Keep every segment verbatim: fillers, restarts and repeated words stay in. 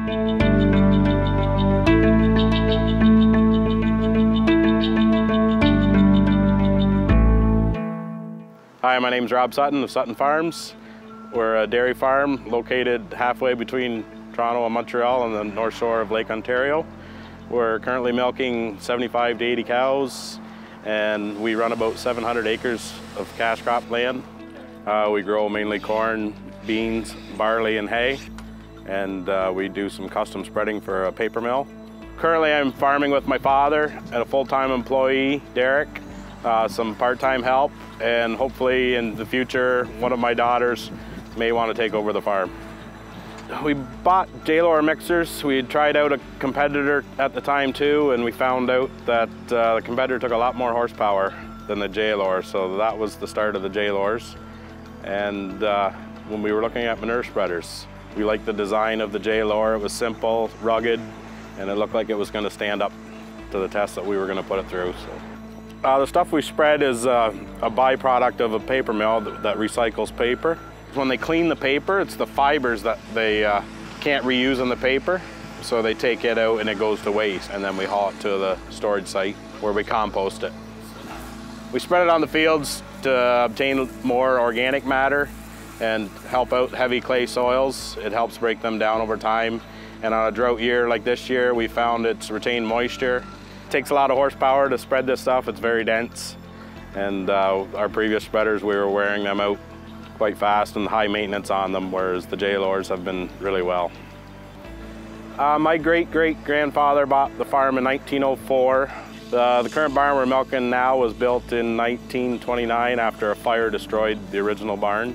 Hi, my name is Rob Sutton of Sutton Farms. We're a dairy farm located halfway between Toronto and Montreal on the north shore of Lake Ontario. We're currently milking seventy-five to eighty cows, and we run about seven hundred acres of cash crop land. Uh, we grow mainly corn, beans, barley, and hay, and uh, we do some custom spreading for a paper mill. Currently I'm farming with my father and a full-time employee, Derrick, uh, some part-time help, and hopefully in the future one of my daughters may want to take over the farm. We bought Jaylor mixers. We had tried out a competitor at the time too, and we found out that uh, the competitor took a lot more horsepower than the Jaylor, so that was the start of the Jaylors. And uh, when we were looking at manure spreaders, we liked the design of the Jaylor. It was simple, rugged, and it looked like it was going to stand up to the test that we were going to put it through. So, uh, the stuff we spread is uh, a byproduct of a paper mill that, that recycles paper. When they clean the paper, it's the fibers that they uh, can't reuse in the paper, so they take it out and it goes to waste, and then we haul it to the storage site where we compost it. We spread it on the fields to obtain more organic matter and help out heavy clay soils. It helps break them down over time. And on a drought year like this year, we found it's retained moisture. It takes a lot of horsepower to spread this stuff. It's very dense. And uh, our previous spreaders, we were wearing them out quite fast and high maintenance on them, whereas the Jaylors have been really well. Uh, my great-great-grandfather bought the farm in nineteen oh four. Uh, the current barn we're milking now was built in nineteen twenty-nine after a fire destroyed the original barn.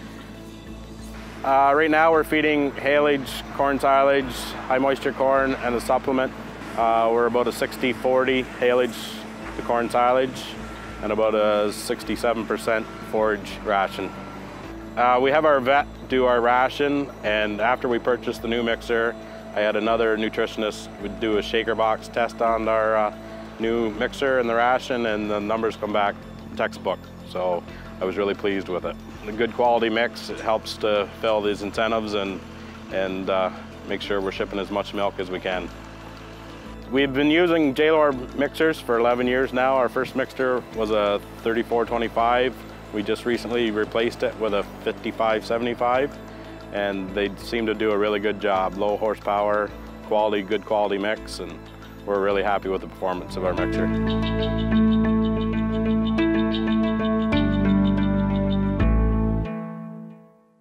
Uh, right now we're feeding haylage, corn silage, high moisture corn, and a supplement. Uh, we're about a sixty forty haylage to corn silage and about a sixty-seven percent forage ration. Uh, we have our vet do our ration, and after we purchased the new mixer, I had another nutritionist would do a shaker box test on our uh, new mixer and the ration, and the numbers come back textbook. So I was really pleased with it. A good quality mix. It helps to fill these incentives and, and uh, make sure we're shipping as much milk as we can. We've been using Jaylor mixers for eleven years now. Our first mixer was a thirty-four twenty-five. We just recently replaced it with a fifty-five seventy-five, and they seem to do a really good job. Low horsepower, quality, good quality mix, and we're really happy with the performance of our mixer.